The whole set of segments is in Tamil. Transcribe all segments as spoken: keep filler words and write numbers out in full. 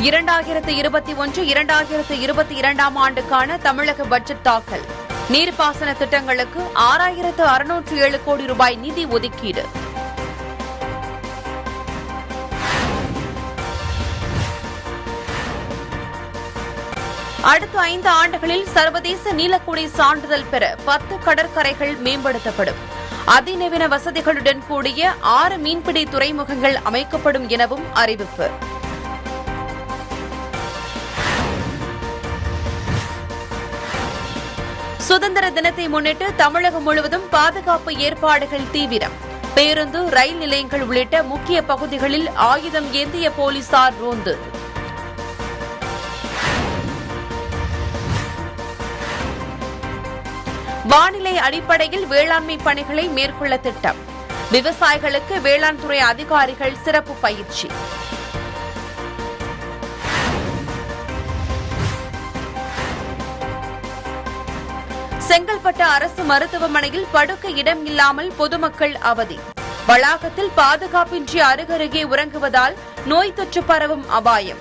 இரண்டாயிரத்து இருபத்தி ஒன்று இரண்டாயிரத்து இருபத்தி இரண்டாம் ஆண்டுக்கான தமிழக பட்ஜெட் தாக்கல். நீர்ப்பாசன திட்டங்களுக்கு ஆறாயிரத்து அறுநூற்று ஏழு கோடி ரூபாய் நிதி ஒதுக்கீடு. அடுத்த ஐந்து ஆண்டுகளில் சர்வதேச நீலக்குடி சான்றிதழ் பெற பத்து கடற்கரைகள் மேம்படுத்தப்படும். அதிநவீன வசதிகளுடன் கூடிய ஆறு மீன்பிடி துறைமுகங்கள் அமைக்கப்படும் எனவும் அறிவிப்பு. சுதந்திர தினத்தை முன்னிட்டு தமிழகம் முழுவதும் பாதுகாப்பு ஏற்பாடுகள் தீவிரம். பேருந்து, ரயில் நிலையங்கள் உள்ளிட்ட முக்கிய பகுதிகளில் ஆயுதம் ஏந்திய போலீசார் ரோந்து. வானிலை அடிப்படையில் வேளாண்மை பணிகளை மேற்கொள்ள திட்டம். விவசாயிகளுக்கு வேளாண் துறை அதிகாரிகள் சிறப்பு பயிற்சி. செங்கல்பட்டு அரசு மருத்துவமனையில் படுக்கை இடம் இல்லாமல் பொதுமக்கள் அவதி. வளாகத்தில் பாதுகாப்பின்றி அருகருகே உறங்குவதால் நோய் தொற்று பரவும் அபாயம்.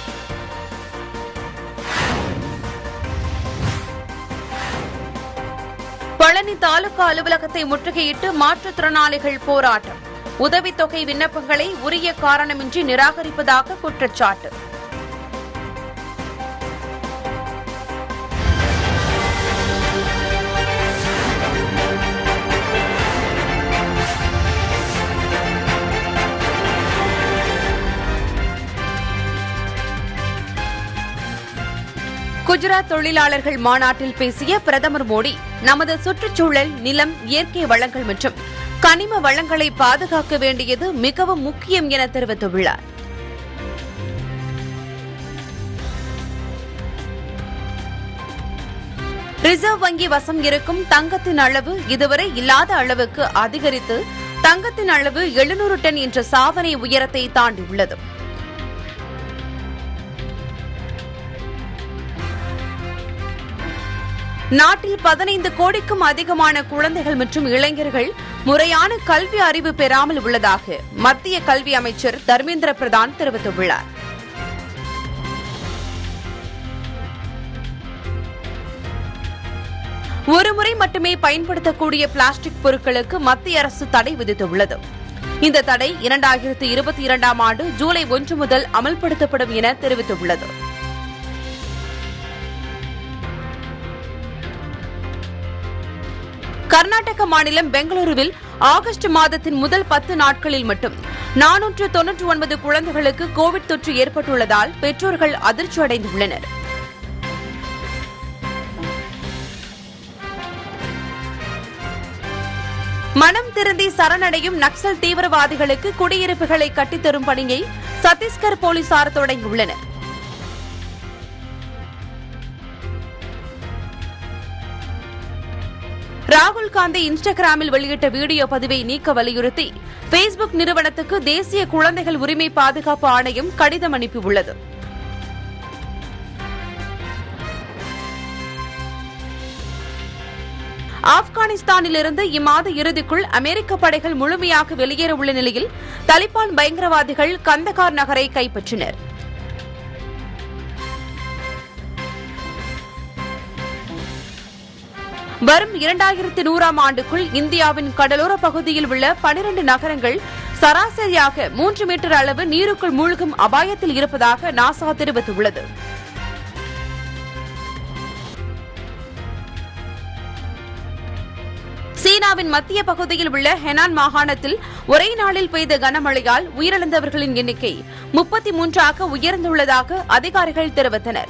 பழனி தாலுகா அலுவலகத்தை முற்றுகையிட்டு மாற்றுத்திறனாளிகள் போராட்டம். உதவித்தொகை விண்ணப்பங்களை உரிய காரணமின்றி நிராகரிப்பதாக குற்றச்சாட்டு. குஜராத் தொழிலாளர்கள் மாநாட்டில் பேசிய பிரதமர் மோடி, நமது சுற்றுச்சூழல், நிலம், இயற்கை வளங்கள் மற்றும் கனிம வளங்களை பாதுகாக்க வேண்டியது மிகவும் முக்கியம் என தெரிவித்துள்ளார். ரிசர்வ் வங்கி வசம் இருக்கும் தங்கத்தின் அளவு இதுவரை இல்லாத அளவுக்கு அதிகரித்து தங்கத்தின் அளவு எழுநூறு டன் என்ற சாதனை உயரத்தை தாண்டியுள்ளது. நாட்டில் பதினைந்து கோடிக்கும் அதிகமான குழந்தைகள் மற்றும் இளைஞர்கள் முறையான கல்வி அறிவு பெறாமல் உள்ளதாக மத்திய கல்வி அமைச்சர் தர்மேந்திர பிரதான் தெரிவித்துள்ளார். ஒருமுறை மட்டுமே பயன்படுத்தக்கூடிய பிளாஸ்டிக் பொருட்களுக்கு மத்திய அரசு தடை விதித்துள்ளது. இந்த தடை இரண்டாயிரத்து இருபத்தி இரண்டாம் ஆண்டு ஜூலை ஒன்று முதல் அமல்படுத்தப்படும் என தெரிவித்துள்ளது. கர்நாடக மாநிலம் பெங்களூருவில் ஆகஸ்ட் மாதத்தின் முதல் பத்து நாட்களில் மட்டும் நானூற்று தொன்னூற்று ஒன்பது குழந்தைகளுக்கு கோவிட் தொற்று ஏற்பட்டுள்ளதால் பெற்றோர்கள் அதிர்ச்சி அடைந்துள்ளனர். மனம் திருந்தி சரணடையும் நக்சல் தீவிரவாதிகளுக்கு குடியிருப்புகளை கட்டித்தரும் பணியை சத்தீஸ்கர் போலீசார் தொடங்கியுள்ளனர். ராகுல் காந்தி இன்ஸ்டாகிராமில் வெளியிட்ட வீடியோ பதிவை நீக்க வலியுறுத்தி பேஸ்புக் நிறுவனத்துக்கு தேசிய குழந்தைகள் உரிமை பாதுகாப்பு ஆணையம் கடிதம் அனுப்பியுள்ளது. ஆப்கானிஸ்தானிலிருந்து இம்மாத இறுதிக்குள் அமெரிக்க படைகள் முழுமையாக வெளியேற உள்ள நிலையில் தலிபான் பயங்கரவாதிகள் கந்தகார் நகரை கைப்பற்றினர். வரும் இரண்டாயிரத்து நூறாம் ஆண்டுக்குள் இந்தியாவின் கடலோர பகுதியில் உள்ள பனிரண்டு நகரங்கள் சராசரியாக மூன்று மீட்டர் அளவு நீருக்குள் மூழ்கும் அபாயத்தில் இருப்பதாக நாசா தெரிவித்துள்ளது. சீனாவின் மத்திய பகுதியில் உள்ள ஹெனான் மாகாணத்தில் ஒரே நாளில் பெய்த கனமழையால் உயிரிழந்தவர்களின் எண்ணிக்கை முப்பத்தி மூன்றாக உயர்ந்துள்ளதாக அதிகாரிகள் தெரிவித்தனர்.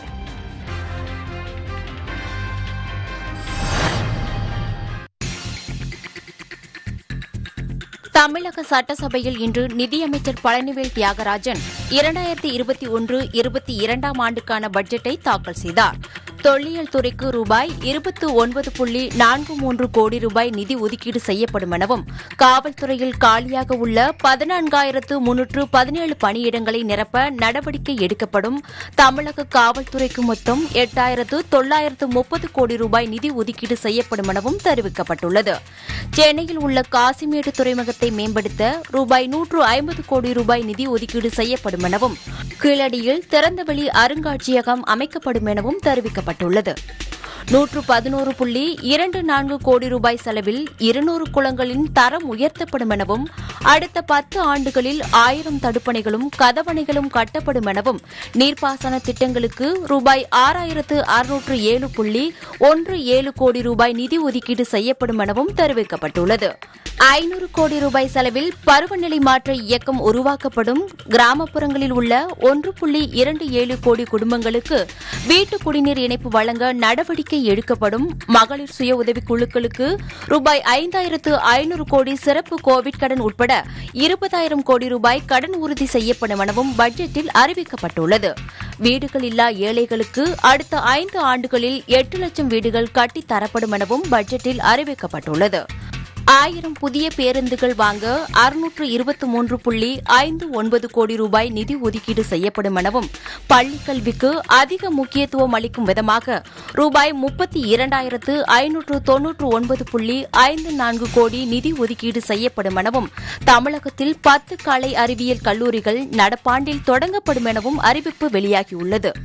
தமிழக சட்டசபையில் இன்று நிதியமைச்சர் பழனிவேல் தியாகராஜன் இரண்டாயிரத்தி இருபத்தி ஒன்று இருபத்தி இரண்டாம் ஆண்டுக்கான பட்ஜெட்டை தாக்கல் செய்தார். தொல்லியல் துறைக்கு ரூபாய் இருபத்து ஒன்பது புள்ளி நான்கு மூன்று கோடி ரூபாய் நிதி ஒதுக்கீடு செய்யப்படும் எனவும் காவல்துறையில் காலியாக உள்ள பதினான்காயிரத்து முன்னூற்று பதினேழு பணியிடங்களை நிரப்ப நடவடிக்கை எடுக்கப்படும். தமிழக காவல்துறைக்கு மொத்தம் எட்டாயிரத்து தொள்ளாயிரத்து முப்பது கோடி ரூபாய் நிதி ஒதுக்கீடு செய்யப்படும் எனவும் தெரிவிக்கப்பட்டுள்ளது. சென்னையில் உள்ள காசிமேடு துறைமுகத்தை மேம்படுத்த ரூபாய் நூற்று ஐம்பது கோடி ரூபாய் நிதி ஒதுக்கீடு செய்யப்படும் எனவும் கீழடியில் திறந்தவெளி அருங்காட்சியகம் அமைக்கப்படும் எனவும் தெரிவிக்கப்பட்டுள்ளது. நூற்று பதினோரு புள்ளி இரண்டு நான்கு கோடி ரூபாய் செலவில் இருநூறு குளங்களின் தரம் உயர்த்தப்படும் எனவும் அடுத்த பத்து ஆண்டுகளில் ஆயிரம் தடுப்பணைகளும் கதவணைகளும் கட்டப்படும் எனவும் நீர்ப்பாசன திட்டங்களுக்கு ரூபாய் ஆறாயிரத்து அறுநூற்று ஏழு புள்ளி ஒன்று ஏழு கோடி ரூபாய் நிதி ஒதுக்கீடு செய்யப்படும் எனவும் தெரிவிக்கப்பட்டுள்ளது. ஐநூறு கோடி ரூபாய் செலவில் பருவநிலை மாற்ற இயக்கம் உருவாக்கப்படும். கிராமப்புறங்களில் உள்ள ஒன்று புள்ளி இரண்டு ஏழு கோடி குடும்பங்களுக்கு வீட்டு குடிநீர் இணைப்பு வழங்க நடவடிக்கை எடுக்கப்படும். மகளிர் சுய உதவிக் குழுக்களுக்கு ரூபாய் ஐந்தாயிரத்து ஐநூறு கோடி சிறப்பு கோவிட் கடன் உட்பட இருபதாயிரம் கோடி ரூபாய் கடன் உறுதி செய்யப்படும் எனவும் பட்ஜெட்டில் அறிவிக்கப்பட்டுள்ளது. வீடுகள் இல்லா ஏழைகளுக்கு அடுத்த ஐந்து ஆண்டுகளில் எட்டு லட்சம் வீடுகள் கட்டித் தரப்படும் எனவும் பட்ஜெட்டில் அறிவிக்கப்பட்டுள்ளது. ஆயிரம் புதிய பேருந்துகள் வாங்க அறுநூற்று இருபத்தி மூன்று புள்ளி ஐந்து ஒன்பது கோடி ரூபாய் நிதி ஒதுக்கீடு செய்யப்படும் எனவும் பள்ளிக் கல்விக்கு அதிக முக்கியத்துவம் அளிக்கும் விதமாக ரூபாய் முப்பத்தி இரண்டாயிரத்து ஐநூற்று தொன்னூற்று ஒன்பது புள்ளி ஐந்து நான்கு கோடி நிதி ஒதுக்கீடு செய்யப்படும் எனவும் தமிழகத்தில் பத்து கலை அறிவியல் கல்லூரிகள் நடப்பாண்டில் தொடங்கப்படும் எனவும் அறிவிப்பு வெளியாகியுள்ளது.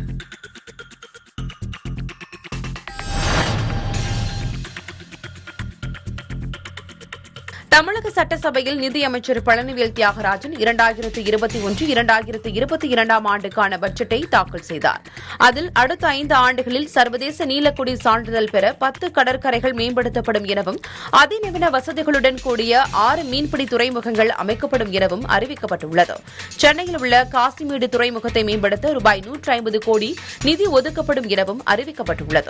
தமிழக சட்டசபையில் நிதியமைச்சர் பழனிவேல் தியாகராஜன் இரண்டாயிரத்து இருபத்தி ஒன்று இரண்டாயிரத்து இருபத்தி இரண்டாம் ஆண்டுக்கான பட்ஜெட்டை தாக்கல் செய்தார். அதில் அடுத்த ஐந்து ஆண்டுகளில் சர்வதேச நீலக்குடி சான்றிதழ் பெற பத்து கடற்கரைகள் மேம்படுத்தப்படும் எனவும் அதிநவீன வசதிகளுடன் கூடிய ஆறு மீன்பிடி துறைமுகங்கள் அமைக்கப்படும் எனவும் அறிவிக்கப்பட்டுள்ளது. சென்னையில் உள்ள காசிமேடு துறைமுகத்தை மேம்படுத்த ரூபாய் நூற்று ஐம்பது கோடி நிதி ஒதுக்கப்படும் எனவும் அறிவிக்கப்பட்டுள்ளது.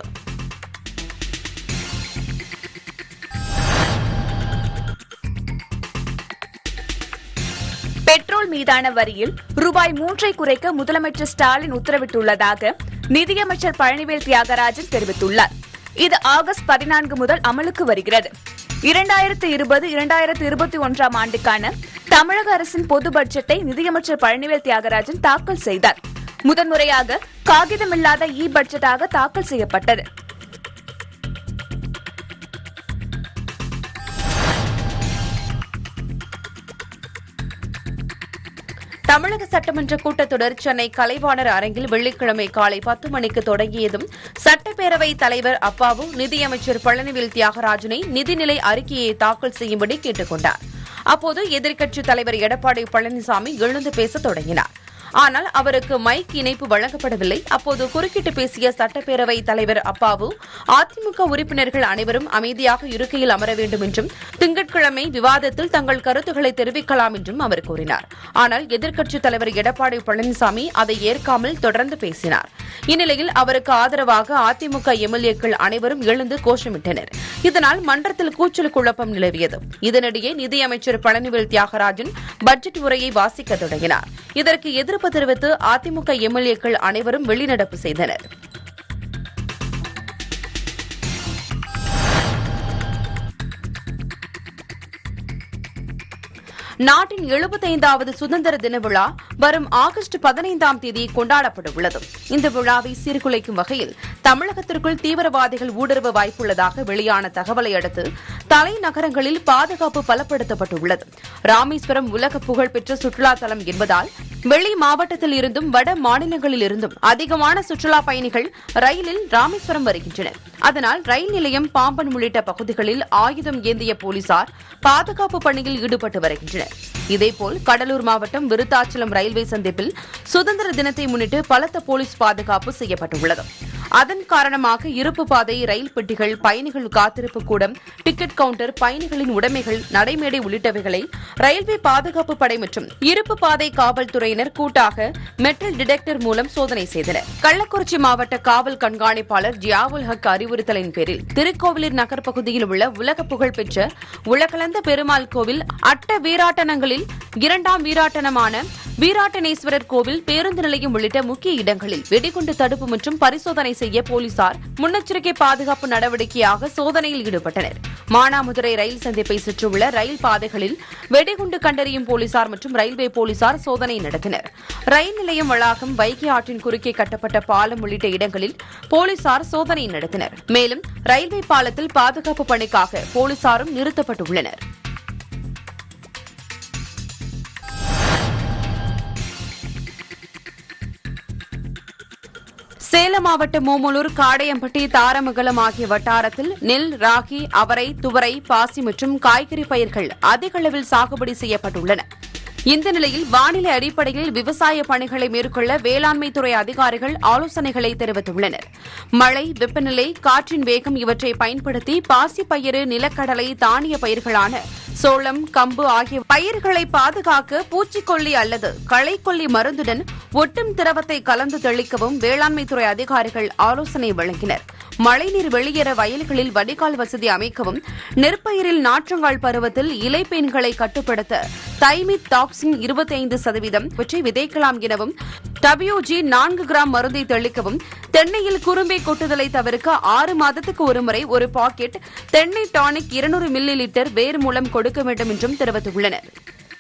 பெட்ரோல் மீதான வரியில் ரூபாய் மூன்றை குறைக்க முதலமைச்சர் ஸ்டாலின் உத்தரவிட்டுள்ளதாக நிதியமைச்சர் பழனிவேல் தியாகராஜன் தெரிவித்துள்ளார். இது ஆகஸ்ட் பதினான்கு முதல் அமலுக்கு வருகிறது. இரண்டாயிரத்து இருபது இரண்டாயிரத்து இருபத்தி ஒன்றாம் ஆண்டுக்கான தமிழக அரசின் பொது பட்ஜெட்டை நிதியமைச்சர் பழனிவேல் தியாகராஜன் தாக்கல் செய்தார். முதன்முறையாக காகிதமில்லாத இ பட்ஜெட்டாக தாக்கல் செய்யப்பட்டது. தமிழக சட்டமன்ற கூட்டத்தொடர் சென்னை கலைவாணர் அரங்கில் வெள்ளிக்கிழமை காலை பத்து மணிக்கு தொடங்கியதும் சட்டப்பேரவைத் தலைவர் அப்பாவு நிதியமைச்சர் பழனிவேல் தியாகராஜனை நிதிநிலை அறிக்கையை தாக்கல் செய்யும்படி கேட்டுக் கொண்டார். அப்போது எதிர்க்கட்சித் தலைவர் எடப்பாடி பழனிசாமி எழுந்து பேசத் தொடங்கினார். ஆனால் அவருக்கு மைக் இணைப்பு வழங்கப்படவில்லை. அப்போது குறுக்கிட்டு பேசிய சட்டப்பேரவைத் தலைவர் அப்பாவு அதிமுக உறுப்பினர்கள் அனைவரும் அமைதியாக இருக்கையில் அமர வேண்டும் என்றும் திங்கட்கிழமை விவாதத்தில் தங்கள் கருத்துக்களை தெரிவிக்கலாம் என்றும் அவர் கூறினார். ஆனால் எதிர்க்கட்சித் தலைவர் எடப்பாடி பழனிசாமி அதை ஏற்காமல் தொடர்ந்து பேசினார். இந்நிலையில் அவருக்கு ஆதரவாக அதிமுக எம்எல்ஏக்கள் அனைவரும் எழுந்து கோஷமிட்டனர். இதனால் மன்றத்தில் கூச்சல் குழப்பம் நிலவியது. இதனிடையே நிதியமைச்சர் பழனிவேல் தியாகராஜன் பட்ஜெட் உரையை வாசிக்க தொடங்கினார். இதற்கு எதிர்ப்பு தெரிவித்து அதிமுக எம்எல்ஏக்கள் அனைவரும் வெளிநடப்பு செய்தனர். நாட்டின் எழுபத்தைந்தாவது சுதந்திர தின விழா வரும் ஆகஸ்ட் பதினைந்தாம் தேதி கொண்டாடப்பட உள்ளது. இந்த விழாவை சீர்குலைக்கும் வகையில் தமிழகத்திற்குள் தீவிரவாதிகள் ஊடுருவ வாய்ப்புள்ளதாக வெளியான தகவலை அடுத்து தலைநகரங்களில் பாதுகாப்பு பலப்படுத்தப்பட்டுள்ளது. ராமேஸ்வரம் உலக புகழ்பெற்ற சுற்றுலா தலம் என்பதால் வெளி மாவட்டத்தில் இருந்தும் வட மாநிலங்களில் இருந்தும் அதிகமான சுற்றுலா பயணிகள் ரயிலில் ராமேஸ்வரம் வருகின்றனர். அதனால் ரயில் நிலையம், பாம்பன் உள்ளிட்ட பகுதிகளில் ஆயுதம் ஏந்திய போலீசார் பாதுகாப்பு பணியில் ஈடுபட்டு வருகின்றனர். இதேபோல் கடலூர் மாவட்டம் விருத்தாச்சலம் ரயில்வே சந்திப்பில் சுதந்திர தினத்தை முன்னிட்டு பலத்த போலீஸ் பாதுகாப்பு செய்யப்பட்டுள்ளது. அதன் காரணமாக இருப்பு பாதை, ரயில் பெட்டிகள், பயணிகள் காத்திருப்பு கூடம், டிக்கெட் கவுண்டர், பயணிகளின் உடைமைகள், நடைமேடை உள்ளிட்டவைகளை ரயில்வே பாதுகாப்பு படை மற்றும் இருப்பு பாதை காவல்துறையினர் கூட்டாக மெட்டல் டிடெக்டர் மூலம் சோதனை செய்தனர். கள்ளக்குறிச்சி மாவட்ட காவல் கண்காணிப்பாளர் ஜியாவுல் ஹக் அறிவுறுத்தலின் பேரில் திருக்கோவிலூர் நகர் பகுதியில் உள்ள உலக புகழ்பெற்ற உலகளந்த பெருமாள் கோவில் அட்ட வீராட்டனங்களில் இரண்டாம் வீராட்டனமான வீராட்டனேஸ்வரர் கோவில், பேருந்து நிலையம் உள்ளிட்ட முக்கிய இடங்களில் வெடிகுண்டு தடுப்பு மற்றும் பரிசோதனை செய்ய போலீசார் முன்னெச்சரிக்கை பாதுகாப்பு நடவடிக்கையாக சோதனையில் ஈடுபட்டனர். மானாமதுரை ரயில் சந்திப்பை சுற்றியுள்ள ரயில் பாதைகளில் வெடிகுண்டு கண்டறியும் போலீசார் மற்றும் ரயில்வே போலீசார் சோதனை நடத்தினர். ரயில் நிலையம் வளாகம், வைகை ஆற்றின் குறுக்கே கட்டப்பட்ட பாலம் உள்ளிட்ட இடங்களில் போலீசார் சோதனை நடத்தினர். மேலும் ரயில்வே பாலத்தில் பாதுகாப்பு பணிக்காக போலீசாரும் நிறுத்தப்பட்டுள்ளனர். சேலம் மாவட்டம் மூமலூர், காடையம்பட்டி, தாரமங்கலம் ஆகிய வட்டாரத்தில் நெல், ராகி, அவரை, துவரை, பாசி மற்றும் காய்கறி பயிர்கள் அதிக அளவில் சாகுபடி செய்யப்பட்டுள்ளன. இந்த நிலையில் வானிலை அடிப்படையில் விவசாய பணிகளை மேற்கொள்ள வேளாண்மை துறை அதிகாரிகள் ஆலோசனைகளை தெரிவித்துள்ளனர். மழை, வெப்பநிலை, காற்றின் வேகம் இவற்றை பயன்படுத்தி பாசி பயிறு, நிலக்கடலை, தானிய பயிர்களான சோளம், கம்பு ஆகிய பயிர்களை பாதுகாக்க பூச்சிக்கொல்லி அல்லது களைக்கொல்லி மருந்துடன் ஒட்டும் திரவத்தை கலந்து தெளிக்கவும் வேளாண்மைத்துறை அதிகாரிகள் ஆலோசனை வழங்கினர். மழைநீர் வெளியேற வயல்களில் வடிகால் வசதி அமைக்கவும், நெற்பயிரில் நாற்றங்கால் பருவத்தில் இலைப்பேன்களை கட்டுப்படுத்த தைமித் டாக்சின் இருபத்தி ஐந்து சதவீதம் இவற்றை விதைக்கலாம் எனவும், டபிள்யூஜி நான்கு கிராம் மருந்தை தெளிக்கவும், தென்னையில் குறும்பை கொட்டுதலை தவிர்க்க ஆறு மாதத்துக்கு ஒருமுறை ஒரு பாக்கெட் தென்னை டானிக் இருநூறு மில்லி லிட்டர் வேர் மூலம் கொடுக்க வேண்டும் என்றும் தெரிவித்துள்ளனர்.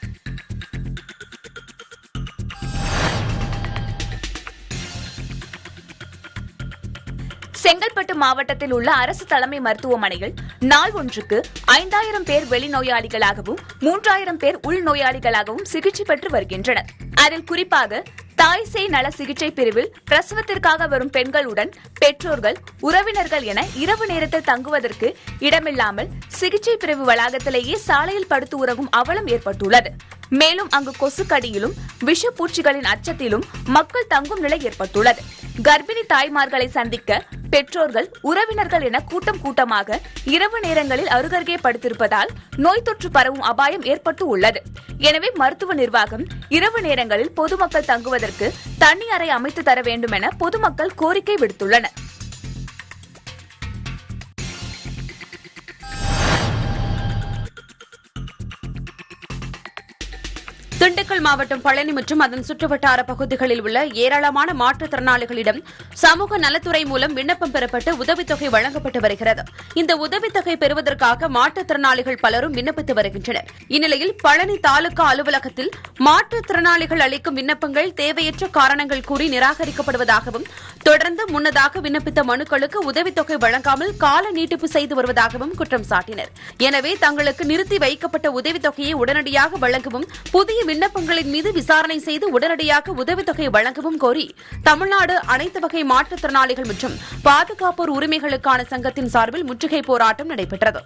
செங்கல்பட்டு மாவட்டத்தில் உள்ள அரசு தலைமை மருத்துவமனையில் நாள் ஒன்றுக்கு ஐந்தாயிரம் பேர் வெளிநோயாளிகளாகவும் மூன்றாயிரம் பேர் உள்நோயாளிகளாகவும் சிகிச்சை பெற்று வருகின்றனர். அதில் குறிப்பாக தாய் சேய் நல சிகிச்சை பிரிவில் பிரசவத்திற்காக வரும் பெண்களுடன் பெற்றோர்கள், உறவினர்கள் என இரவு நேரத்தில் தங்குவதற்கு இடமில்லாமல் சிகிச்சை பிரிவு வளாகத்திலேயே சாலையில் படுத்து உறவும் அவலம் ஏற்பட்டுள்ளது. மேலும் அங்கு கொசுக்கடியிலும் விஷப்பூச்சிகளின் அச்சத்திலும் மக்கள் தங்கும் நிலை ஏற்பட்டுள்ளது. கர்ப்பிணி தாய்மார்களை சந்திக்க பெற்றோர்கள், உறவினர்கள் என கூட்டம் கூட்டமாக இரவு நேரங்களில் அருகருகே படுத்திருப்பதால் நோய் தொற்று பரவும் அபாயம் ஏற்பட்டு உள்ளது. எனவே மருத்துவ நிர்வாகம் இரவு நேரங்களில் பொதுமக்கள் தங்குவதற்கு தனி அறை அமைத்து தர வேண்டும் என பொதுமக்கள் கோரிக்கை விடுத்துள்ளனர். திண்டுக்கல் மாவட்டம் பழனி மற்றும் அதன் சுற்றுவட்டார பகுதிகளில் உள்ள ஏராளமான மாற்றுத்திறனாளிகளிடம் சமூக நலத்துறை மூலம் விண்ணப்பம் பெறப்பட்டு உதவித்தொகை வழங்கப்பட்டு வருகிறது. இந்த உதவித்தொகை பெறுவதற்காக மாற்றுத்திறனாளிகள் பலரும் விண்ணப்பித்து வருகின்றனர். இந்நிலையில் பழனி தாலுகா அலுவலகத்தில் மாற்றுத்திறனாளிகள் அளிக்கும் விண்ணப்பங்கள் தேவையற்ற காரணங்கள் கூறி நிராகரிக்கப்படுவதாகவும், தொடர்ந்து முன்னதாக விண்ணப்பித்த மனுக்களுக்கு உதவித்தொகை வழங்காமல் கால நீட்டிப்பு செய்து வருவதாகவும் குற்றம் சாட்டினர். எனவே தங்களுக்கு நிறுத்தி வைக்கப்பட்ட உதவித்தொகையை உடனடியாக வழங்கவும், புதிய விண்ணப்பங்களின் மீது விசாரணை செய்து உடனடியாக உதவித்தொகை வழங்கவும் கோரி தமிழ்நாடு அனைத்து வகை மாற்றுத்திறனாளிகள் மற்றும் பாதுகாப்போர் உரிமைகளுக்கான சங்கத்தின் சார்பில் முற்றுகை போராட்டம் நடைபெற்றது.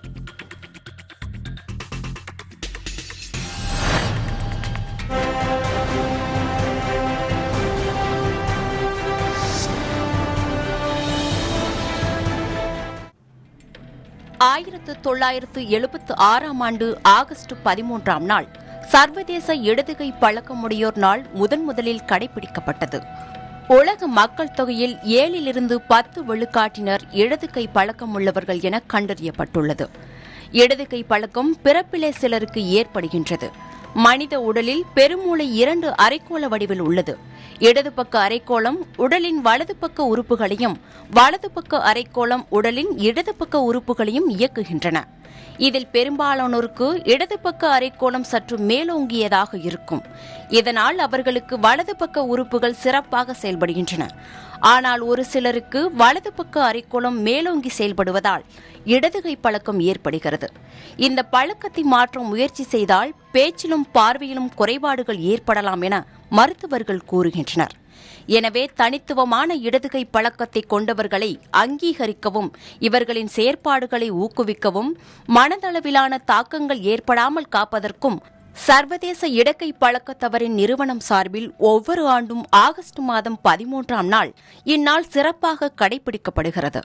ஆயிரத்து தொள்ளாயிரத்து எழுபத்து ஆறாம் ஆண்டு ஆகஸ்ட் பதிமூன்றாம் நாள் சர்வதேச இடதுகை பழக்கமுடையோர் நாள் முதன் முதலில் கடைபிடிக்கப்பட்டது. உலக மக்கள் தொகையில் ஏழிலிருந்து பத்து விழுக்காட்டினர் இடதுகை பழக்கம் உள்ளவர்கள் என கண்டறியப்பட்டுள்ளது. இடதுகை பழக்கம் பிறப்பிலே சிலருக்கு ஏற்படுகின்றது. மனித உடலில் பெருமூளை இரண்டு அரைக்கோள வடிவில் உள்ளது. இடது பக்க அரைக்கோளம் உடலின் வலது பக்க உறுப்புகளையும், வலது பக்க அரைக்கோளம் உடலின் இடது பக்க உறுப்புகளையும் இயக்குகின்றன. இதில் பெரும்பாலானோருக்கு இடது பக்க அரைக்கோளம் சற்று மேலோங்கியதாக இருக்கும். இதனால் அவர்களுக்கு வலது பக்க உறுப்புகள் சிறப்பாக செயல்படுகின்றன. ஆனால் ஒரு சிலருக்கு வலது பக்க அரைக்கோளம் மேலோங்கி செயல்படுவதால் இடதுகை பழக்கம் ஏற்படுகிறது. இந்த பழக்கத்தை மாற்ற முயற்சி செய்தால் பேச்சிலும் பார்வையிலும் குறைபாடுகள் ஏற்படலாம் என மருத்துவர்கள் கூறுகின்றனர். எனவே தனித்துவமான இடதுகை பழக்கத்தை கொண்டவர்களை அங்கீகரிக்கவும், இவர்களின் செயற்பாடுகளை ஊக்குவிக்கவும், மனதளவிலான தாக்கங்கள் ஏற்படாமல் காப்பதற்கும் சர்வதேச இடக்கை பழக்கத்தவரின் நிறுவனம் சார்பில் ஒவ்வொரு ஆண்டும் ஆகஸ்ட் மாதம் பதிமூன்றாம் நாள் இந்நாள் சிறப்பாக கடைபிடிக்கப்படுகிறது.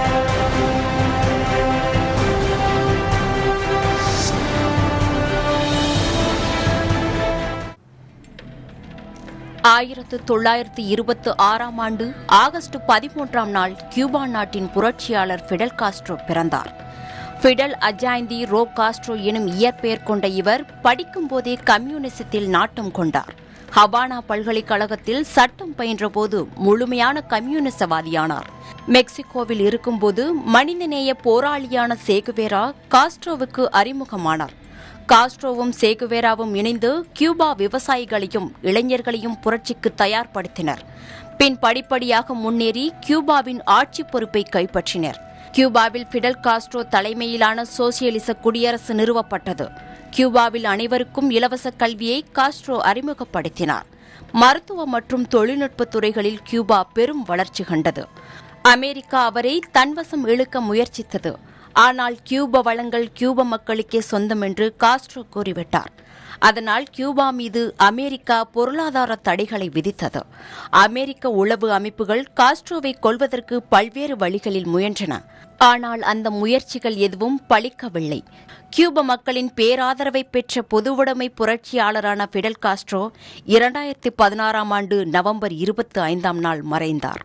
ஆயிரத்து தொள்ளாயிரத்து இருபத்தி ஆறாம் ஆண்டு ஆகஸ்ட் பதிமூன்றாம் நாள் கியூபா நாட்டின் புரட்சியாளர் ஃபிடல் காஸ்ட்ரோ பிறந்தார். ஃபிடல் அஜாய்ந்தி ரோ காஸ்ட்ரோ எனும் இயற்பெயர் கொண்ட இவர் படிக்கும்போதே கம்யூனிசத்தில் நாட்டம் கொண்டார். ஹவானா பல்கலைக்கழகத்தில் சட்டம் பயின்றபோது முழுமையான கம்யூனிசவாதியானார். மெக்சிகோவில் இருக்கும்போது மனிதநேய போராளியான சேகுவேரா காஸ்ட்ரோவுக்கு அறிமுகமானார். காஸ்ட்ரோவும் சேகுவேராவும் இணைந்து கியூபா விவசாயிகளையும் இளைஞர்களையும் புரட்சிக்கு தயார்படுத்தினர். பின் படிப்படியாக முன்னேறி கியூபாவின் ஆட்சி பொறுப்பை கைப்பற்றினர். கியூபாவில் பிடல் காஸ்ட்ரோ தலைமையிலான சோசியலிச குடியரசு நிறுவப்பட்டது. கியூபாவில் அனைவருக்கும் இலவச கல்வியை காஸ்ட்ரோ அறிமுகப்படுத்தினார். மருத்துவ மற்றும் தொழில்நுட்ப துறைகளில் கியூபா பெரும் வளர்ச்சி கண்டது. அமெரிக்கா அவரை தன்வசம் இழுக்க முயற்சித்தது. ஆனால் கியூப வளங்கள் கியூப மக்களுக்கே சொந்தம் என்று காஸ்ட்ரோ கூறிவிட்டார். அதனால் கியூபா மீது அமெரிக்கா பொருளாதார தடைகளை விதித்தது. அமெரிக்க உளவு அமைப்புகள் காஸ்ட்ரோவை கொல்வதற்கு பல்வேறு வழிகளில் முயன்றன. ஆனால் அந்த முயற்சிகள் எதுவும் பலிக்கவில்லை. கியூப மக்களின் பேராதரவை பெற்ற பொதுவுடைமை புரட்சியாளரான பிடல் காஸ்ட்ரோ இரண்டாயிரத்தி பதினாறாம் ஆண்டு நவம்பர் இருபத்தி ஐந்தாம் நாள் மறைந்தார்.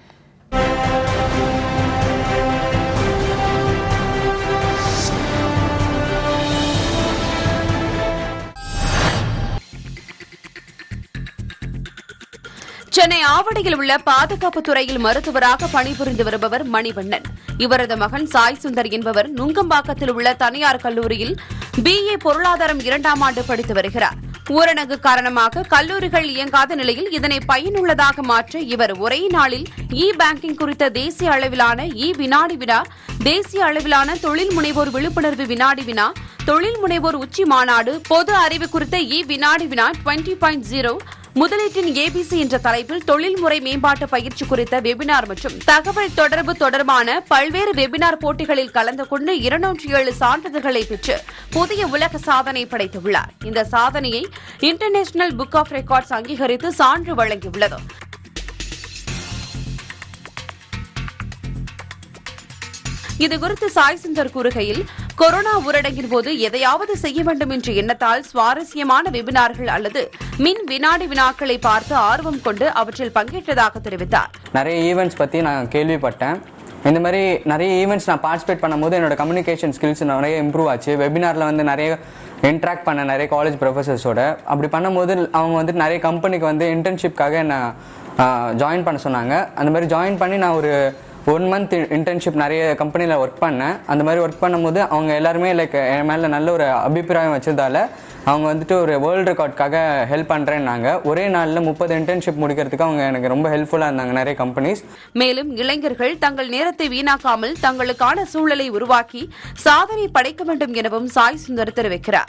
சென்னை ஆவடியில் உள்ள பாதுகாப்பு துறையில் மருத்துவராக பணிபுரிந்து வருபவர் மணிவண்ணன். இவரது மகன் சாய் சுந்தர் என்பவர் நுங்கம்பாக்கத்தில் உள்ள தனியார் கல்லூரியில் பிஏ பொருளாதாரம் இரண்டாம் ஆண்டு படித்து வருகிறார். ஊரடங்கு காரணமாக கல்லூரிகள் இயங்காத நிலையில் இதனை பயனுள்ளதாக மாற்ற இவர் ஒரே நாளில் இ பேங்கிங் குறித்த தேசிய அளவிலான இ வினாடி வினா, தேசிய அளவிலான தொழில் முனைவோர் விழிப்புணர்வு வினாடி வினா, தொழில் முனைவோர் உச்சி மாநாடு, பொது அறிவு குறித்த இ வினாடி வினா டுவெண்டி பாயிண்ட் ஜீரோ, முதலீட்டின் ஏபிசி என்ற தலைப்பில் தொழில்முறை மேம்பாட்டு பயிற்சி குறித்த வெபினார் மற்றும் தகவல் தொடர்பு தொடர்பான பல்வேறு வெபினார் போட்டிகளில் கலந்து கொண்டு இருநூற்றி ஏழு சான்றிதழ்களை பெற்று புதிய உலக சாதனை படைத்துள்ளார். இந்த சாதனையை இன்டர்நேஷனல் புக் ஆஃப் ரெக்கார்ட்ஸ் அங்கீகரித்து சான்று வழங்கியுள்ளது. இதுகுறித்து சாய் சுந்தர் கூறுகையில், கொரோனா ஊரடங்கின் போது எதையாவது செய்ய வேண்டும் என்ற எண்ணத்தால் சுவாரஸ்யமான வெபினார்கள் அல்லது மின் வினாடி வினாக்களை பார்த்து ஆர்வம் கொண்டு அவற்றில் பங்கேற்றதாக தெரிவித்தார். நிறைய ஈவெண்ட்ஸ் பற்றி நான் கேள்விப்பட்டேன். இந்த மாதிரி நிறைய ஈவெண்ட்ஸ் நான் பார்ட்டிசிபேட் பண்ணும்போது என்னோட கம்யூனிகேஷன் ஸ்கில்ஸ் நிறைய இம்ப்ரூவ் ஆச்சு. வெபினாரில் வந்து நிறைய இன்ட்ராக்ட் பண்ண நிறைய காலேஜ் ப்ரொஃபஸர்ஸோட. அப்படி பண்ணும்போது அவங்க வந்து நிறைய கம்பெனிக்கு வந்து இன்டர்ன்ஷிப்காக என்னை ஜாயின் பண்ண சொன்னாங்க. அந்த மாதிரி ஜாயின் பண்ணி நான் ஒரு ஒன் மந்த் இன்டர்ன்ஷிப் நிறைய கம்பெனியில் ஒர்க் பண்ணேன். அந்த மாதிரி ஒர்க் பண்ணும்போது அவங்க எல்லாருமே லைக் என் மேலே நல்ல ஒரு அபிப்பிராயம் வச்சதால அவங்க வந்துட்டு ஒரு வேர்ல்டு ரெக்கார்டுக்காக ஹெல்ப் பண்ணுறேன்னாங்க. ஒரே நாளில் முப்பது இன்டர்ன்ஷிப் முடிக்கிறதுக்கு அவங்க எனக்கு ரொம்ப ஹெல்ப்ஃபுல்லாக இருந்தாங்க நிறைய கம்பெனிஸ். மேலும் இளைஞர்கள் தங்கள் நேரத்தை வீணாக்காமல் தங்களுக்கான சூழலை உருவாக்கி சாதனை படைக்க வேண்டும் எனவும் சாய் சுந்தர் தெரிவிக்கிறார்.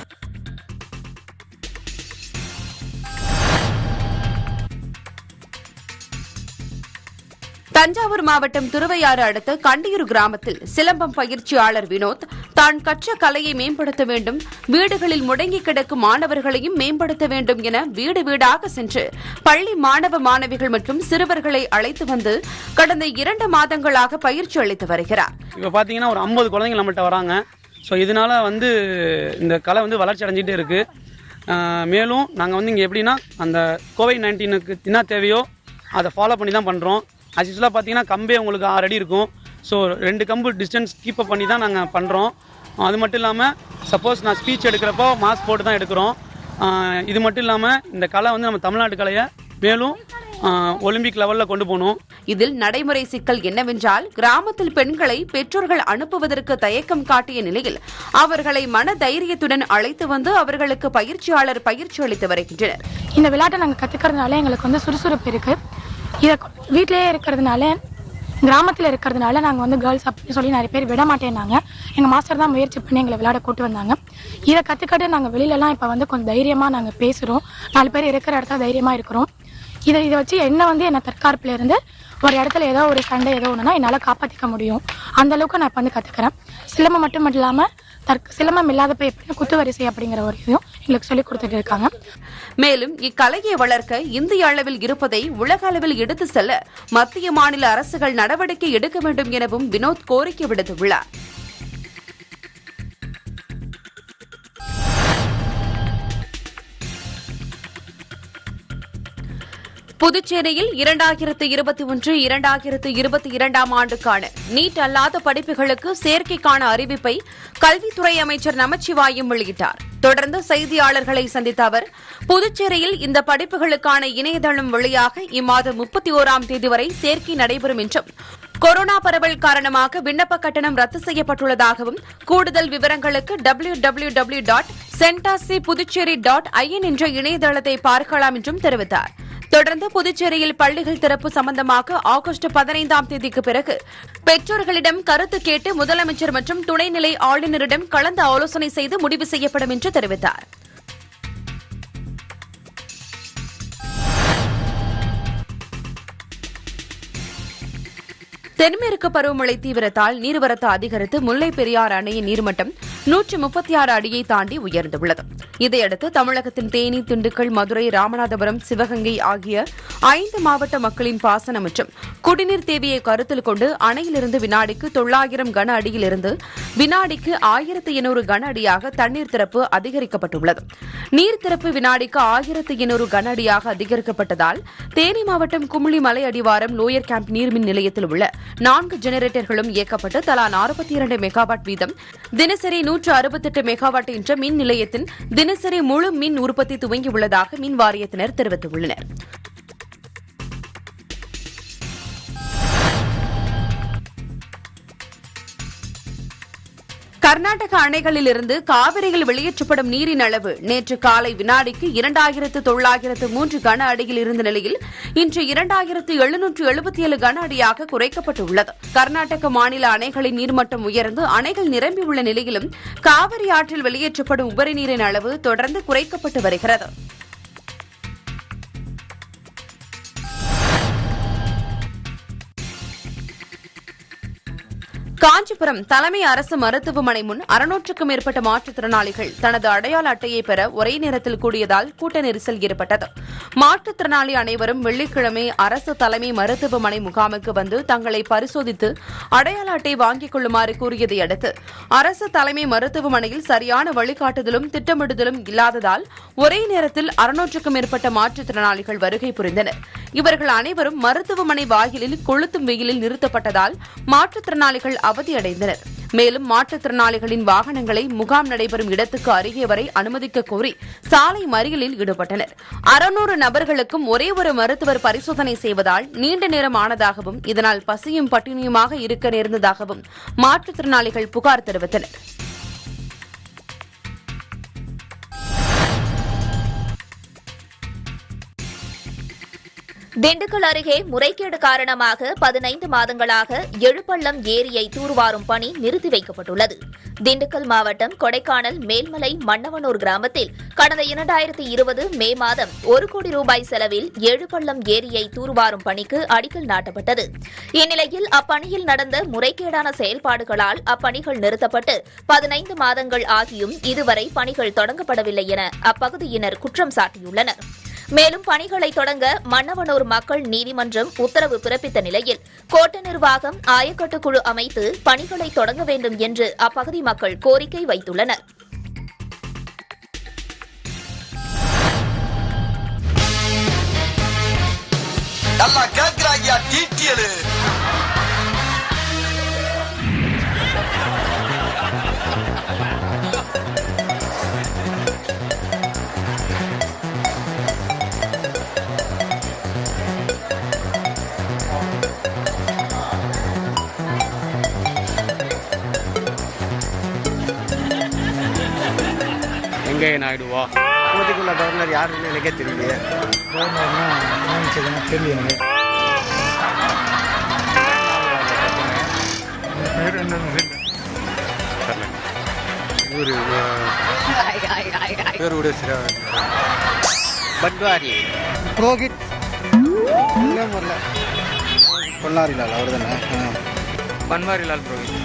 தஞ்சாவூர் மாவட்டம் திருவையாறு அடுத்த கண்டியூர் கிராமத்தில் சிலம்பம் பயிற்சியாளர் வினோத் தான் கற்ற கலையை மேம்படுத்த வேண்டும், வீடுகளில் முடங்கி கிடக்கும் மாணவர்களையும் மேம்படுத்த வேண்டும் என வீடு வீடாக சென்று பள்ளி மாணவ மாணவிகள் மற்றும் சிறுவர்களை அழைத்து வந்து கடந்த இரண்டு மாதங்களாக பயிற்சி அளித்து வருகிறார். இப்போ பார்த்தீங்கன்னா ஒரு ஐம்பது குழந்தைங்க நம்மள்கிட்ட வராங்க. ஸோ இதனால வந்து இந்த கலை வந்து வளர்ச்சி அடைஞ்சிட்டே இருக்கு. மேலும் நாங்கள் வந்து இங்கே எப்படின்னா அந்த கோவிட் நைன்டீனுக்கு என்ன தேவையோ அதை ஃபாலோ பண்ணி தான் பண்ணுறோம். அது யூஸ்வலாக பார்த்தீங்கன்னா கம்பே உங்களுக்கு ஆறு அடி இருக்கும். ஸோ ரெண்டு கம்பு டிஸ்டன்ஸ் கீப் அப் பண்ணி தான் நாங்கள் பண்ணுறோம். அது மட்டும் இல்லாமல் சப்போஸ் நான் ஸ்பீச் எடுக்கிறப்போ மாஸ்க் போட்டு தான் எடுக்கிறோம். இது மட்டும் இல்லாமல் இந்த கலை வந்து நம்ம தமிழ்நாட்டு கலையை மேலும் ஒலிம்பிக் லெவலில் கொண்டு போகணும். இதில் நடைமுறை சிக்கல் என்னவென்றால், கிராமத்தில் பெண்களை பெற்றோர்கள் அனுப்புவதற்கு தயக்கம் காட்டிய நிலையில் அவர்களை மன தைரியத்துடன் அழைத்து வந்து அவர்களுக்கு பயிற்சியாளர் பயிற்சி அளித்து வருகின்றனர். இந்த விளையாட்டை நாங்கள் கற்றுக்கிறதுனால எங்களுக்கு வந்து சுறுசுறுப்பு இருக்கு. இதை வீட்டிலேயே இருக்கிறதுனால, கிராமத்தில் இருக்கிறதுனால நாங்கள் வந்து கேர்ள்ஸ் அப்படின்னு சொல்லி நிறைய பேர் விட மாட்டேன்னாங்க. எங்கள் மாஸ்டர் தான் முயற்சி பண்ணி எங்களை விளையாட கூட்டு வந்தாங்க. இதை கற்றுக்கிட்டு நாங்கள் வெளியிலலாம் இப்போ வந்து கொஞ்சம் தைரியமாக நாங்கள் பேசுகிறோம். நாலு பேர் இருக்கிற இடத்துல தைரியமாக இருக்கிறோம். இதை இதை வச்சு என்ன வந்து என்னை தற்காப்பில் இருந்து ஒரு இடத்துல ஏதோ ஒரு சண்டை ஏதோ ஒன்றுனா என்னால் காப்பாற்றிக்க முடியும். அந்த அளவுக்கு நான் இப்போ வந்து கற்றுக்கிறேன். சிலம்பம் மட்டும் இல்லாமல் தற்கு சிலம்பம் இல்லாதப்ப எப்படி குத்து வரிசை அப்படிங்கிற ஒரு இதையும் எங்களுக்கு சொல்லிக் கொடுத்துட்டு இருக்காங்க. மேலும் இக்கலையை வளர்க்க இந்திய அளவில் இருப்பதை உலக அளவில் எடுத்து செல்ல மத்திய மாநில அரசுகள் நடவடிக்கை எடுக்க வேண்டும் எனவும் வினோத் கோரிக்கை விடுத்துள்ளார். புதுச்சேரியில் இரண்டாயிரத்து இருபத்தி ஒன்று இரண்டாயிரத்து இருபத்தி இரண்டாம் ஆண்டுக்கான நீட் அல்லாத படிப்புகளுக்கு சேர்க்கைக்கான அறிவிப்பை கல்வித்துறை அமைச்சர் நமச்சிவாயம் வெளியிட்டார். தொடர்ந்து செய்தியாளர்களை சந்தித்த அவர், புதுச்சேரியில் இந்த படிப்புகளுக்கான இணையதளம் வழியாக இம்மாதம் முப்பத்தி ஓராம் தேதி வரை சேர்க்கை நடைபெறும் என்றும், கொரோனா பரவல் காரணமாக விண்ணப்ப கட்டணம் ரத்து செய்யப்பட்டுள்ளதாகவும், கூடுதல் விவரங்களுக்கு W W W dot centac Puducherry dot IN என்ற இணையதளத்தை பார்க்கலாம் என்றும் தெரிவித்தார். தொடர்ந்து புதுச்சேரியில் பள்ளிகள் திறப்பு சம்பந்தமாக ஆகஸ்ட் பதினைந்தாம் தேதிக்கு பிறகு பெற்றோர்களிடம் கருத்து கேட்டு முதலமைச்சர் மற்றும் துணைநிலை ஆளுநரிடம் கலந்து ஆலோசனை செய்து முடிவு செய்யப்படும் என்று தெரிவித்தார். தென்மேற்கு பருவமழை தீவிரத்தால் நீர்வரத்து அதிகரித்து முல்லைப் பெரியாறு அணையின் நீர்மட்டம் நூற்று முப்பத்தி ஆறு அடியை தாண்டி உயர்ந்துள்ளது. இதையடுத்து தமிழகத்தின் தேனி, திண்டுக்கல், மதுரை, ராமநாதபுரம், சிவகங்கை ஆகிய ஐந்து மாவட்ட மக்களின் பாசனம் மற்றும் குடிநீர் தேவையை கருத்தில் கொண்டு அணையிலிருந்து வினாடிக்கு தொள்ளாயிரம் கன அடியிலிருந்து வினாடிக்கு ஆயிரத்து எண்ணூறு கன அடியாக தண்ணீர் திறப்பு அதிகரிக்கப்பட்டுள்ளது. நீர் திறப்பு வினாடிக்கு ஆயிரத்து எண்ணூறு கன அடியாக அதிகரிக்கப்பட்டதால் தேனி மாவட்டம் குமுளி மலை அடிவாரம் லோயர் கேம்ப் நீர்மின் நிலையத்தில் உள்ள நான்கு ஜெனரேட்டர்களும் இயக்கப்பட்டு தலா நாற்பத்தி இரண்டு மெகாவாட் வீதம் தினசரி நூற்று அறுபத்தெட்டு மெகாவாட் என்ற மின் நிலையத்தின் தினசரி முழு மின் உற்பத்தி துவங்கியுள்ளதாக மின் வாரியத்தினர் தெரிவித்துள்ளனர். கர்நாடக அணைகளிலிருந்து காவிரியில் வெளியேற்றப்படும் நீரின் அளவு நேற்று காலை வினாடிக்கு இரண்டாயிரத்து தொள்ளாயிரத்து மூன்று கன அடியில் இருந்த நிலையில் இன்று இரண்டாயிரத்து எழுநூற்று எழுபத்தி ஏழு கன அடியாக குறைக்கப்பட்டுள்ளது. கர்நாடக மாநில அணைகளின் நீர்மட்டம் உயர்ந்து அணைகள் நிரம்பியுள்ள நிலையிலும் காவிரி ஆற்றில் வெளியேற்றப்படும் உபரி நீரின் அளவு தொடர்ந்து குறைக்கப்பட்டு வருகிறது. காஞ்சிபுரம் தலைமை அரசு மருத்துவமனை முன் அறுநூற்றுக்கும் மேற்பட்ட மாற்றுத்திறனாளிகள் தனது அடையாள அட்டையை பெற ஒரே நேரத்தில் கூடியதால் கூட்ட நெரிசல் ஏற்பட்டது. மாற்றுத்திறனாளி அனைவரும் வெள்ளிக்கிழமை அரசு தலைமை மருத்துவமனை முகாமுக்கு வந்து தங்களை பரிசோதித்து அடையாள அட்டை வாங்கிக் கொள்ளுமாறு கூறியதை அடுத்து அரசு தலைமை மருத்துவமனையில் சரியான வழிகாட்டுதலும் திட்டமிடுதலும் இல்லாததால் ஒரே நேரத்தில் அறுநூற்றுக்கும் மேற்பட்ட மாற்றுத்திறனாளிகள் வருகை புரிந்தனர். இவர்கள் அனைவரும் மருத்துவமனை வாயிலில் கொளுத்தும் வெயிலில் நிறுத்தப்பட்டதால் மாற்றுத்திறனாளிகள் அவதியடைந்தனர். மேலும் மாற்றுத்திறனாளிகளின் வாகனங்களை முகாம் நடைபெறும் இடத்துக்கு அருகே வரை அனுமதிக்க கோரி சாலை மறியலில் ஈடுபட்டனர். அறுநூறு நபர்களுக்கும் ஒரே ஒரு மருத்துவர் பரிசோதனை செய்வதால் நீண்ட நேரம் ஆனதாகவும் இதனால் பசியும் பட்டினியுமாக இருக்க நேர்ந்ததாகவும் மாற்றுத்திறனாளிகள் புகார் தெரிவித்தனர். திண்டுக்கல் அருகே முறைகேடு காரணமாக பதினைந்து மாதங்களாக எழுப்பள்ளம் ஏரியை தூர்வாரும் பணி நிறுத்தி வைக்கப்பட்டுள்ளது. திண்டுக்கல் மாவட்டம் கொடைக்கானல் மேல்மலை மன்னவனூர் கிராமத்தில் கடந்த இரண்டாயிரத்தி இருபது மே மாதம் ஒரு கோடி ரூபாய் செலவில் எழுப்பள்ளம் ஏரியை தூர்வாரும் பணிக்கு அடிக்கல் நாட்டப்பட்டது. இந்நிலையில் அப்பணியில் நடந்த முறைகேடான செயல்பாடுகளால் அப்பணிகள் நிறுத்தப்பட்டு பதினைந்து மாதங்கள் ஆகியும் இதுவரை பணிகள் தொடங்கப்படவில்லை என அப்பகுதியினர் குற்றம் சாட்டியுள்ளனர். மேலும் பணிகளை தொடங்க மன்னவனூர் மக்கள் நீதிமன்றம் உத்தரவு பிறப்பித்த நிலையில் கோட்ட நிர்வாகம் ஆயக்கட்டு குழு அமைத்து பணிகளை தொடங்க வேண்டும் என்று அப்பகுதி மக்கள் கோரிக்கை வைத்துள்ளனர். வெங்கைய நாயுடுவா ஊட்டிக்குள்ள கவர்னர் யாருன்னு எனக்கே தெரியலையே. கவர்னர்னா தெரியல எனக்கு. ஊரு பேர் கூட சரியா பட்வாரி புரோஹித் வரல பொன்னாரிலால் அவர் தானே பன்வாரிலால் புரோஹித்.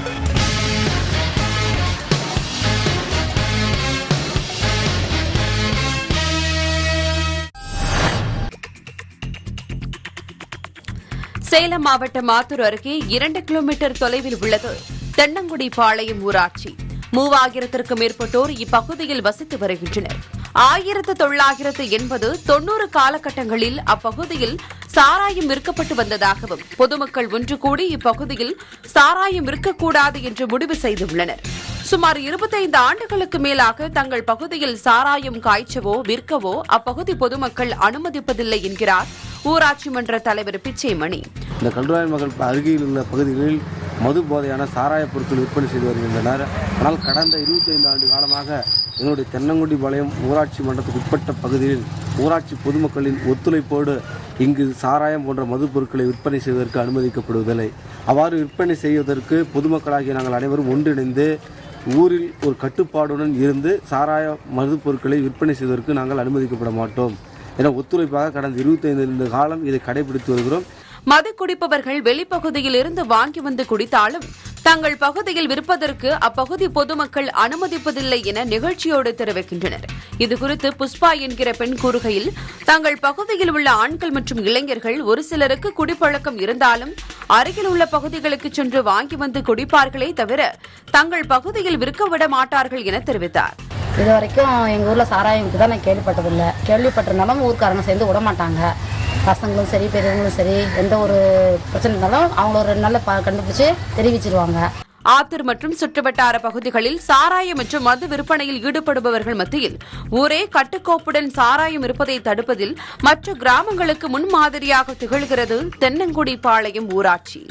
சேலம் மாவட்டம் மாத்தூர் அருகே இரண்டு கிலோமீட்டர் தொலைவில் உள்ளது தென்னங்குடி பாளையம் ஊராட்சி. மூவாயிரத்திற்கும் மேற்பட்டோர் இப்பகுதியில் வசித்து வருகின்றனர். ஆயிரத்து தொள்ளாயிரத்து எண்பது தொன்னூறு காலகட்டங்களில் அப்பகுதியில் சாராயம் விற்கப்பட்டு வந்ததாகவும் பொதுமக்கள் ஒன்று கூடி இப்பகுதியில் சாராயம் விற்கக்கூடாது என்று முடிவு செய்துள்ளனர். சுமார் இருபத்தைந்து ஆண்டுகளுக்கு மேலாக தங்கள் பகுதியில் சாராயம் காய்ச்சவோ விற்கவோ அப்பகுதி பொதுமக்கள் அனுமதிப்பதில்லை என்கிறார் ஊராட்சி மன்ற தலைவர் பிச்சைமணி. இந்த கல்ராய் மகள் அருகில் உள்ள பகுதிகளில் மது போதையான சாராய பொருட்கள் விற்பனை செய்து வருகின்றனர். ஆனால் கடந்த இருபத்தி ஐந்து ஆண்டு காலமாக எங்களுடைய தென்னங்குடி பாளையம் ஊராட்சி மன்றத்துக்கு உட்பட்ட பகுதியில் ஊராட்சி பொதுமக்களின் ஒத்துழைப்போடு இங்கு சாராயம் போன்ற மது பொருட்களை விற்பனை செய்வதற்கு அனுமதிக்கப்படுவதில்லை. அவ்வாறு விற்பனை செய்வதற்கு பொதுமக்களாகிய நாங்கள் அனைவரும் ஒன்றிணைந்து ஊரில் ஒரு கட்டுப்பாடுடன் இருந்து சாராய மது பொருட்களை விற்பனை செய்வதற்கு நாங்கள் அனுமதிக்கப்பட மாட்டோம் என ஒத்துழைப்பாக கடந்த இருபத்தி ஐந்து காலம் இதை கடைபிடித்து வருகிறோம். மது குடிப்பவர்கள் வெளிப்பகுதியில் இருந்து வாங்கி வந்து குடித்தாலும் தங்கள் பகுதியில் விற்பதற்கு அப்பகுதி பொதுமக்கள் அனுமதிப்பதில்லை என நிகழ்ச்சியோடு தெரிவிக்கின்றனர். இதுகுறித்து புஷ்பா என்கிற பெண் கூறுகையில், தங்கள் பகுதியில் உள்ள ஆண்கள் மற்றும் இளைஞர்கள் ஒரு சிலருக்கு குடிப்பழக்கம் இருந்தாலும் அருகில் உள்ள பகுதிகளுக்கு சென்று வாங்கி வந்து குடிப்பார்களே தவிர தங்கள் பகுதியில் விற்க விட மாட்டார்கள் என தெரிவித்தார். இது வரைக்கும் எங்கள் ஊரில் சாராயம் தான் நான் கேள்விப்பட்டதில்லை. கேள்விப்பட்டிருந்தாலும் ஊருக்காரங்க சேர்ந்து விட மாட்டாங்க. பசங்களும் சரி பெரியவங்களும் சரி எந்த ஒரு பிரச்சனை இருந்தாலும் அவங்க ஒரு நல்ல கண்டுபிடிச்சு தெரிவிச்சிருவாங்க. ஆத்தூர் மற்றும் சுற்றுவட்டார பகுதிகளில் சாராயம் மற்றும் மது விற்பனையில் ஈடுபடுபவர்கள் மத்தியில் ஒரே கட்டுக்கோப்புடன் சாராயம் இருப்பதை தடுப்பதில் மற்ற கிராமங்களுக்கு முன்மாதிரியாக திகழ்கிறது தென்னங்குடி பாளையம் ஊராட்சி.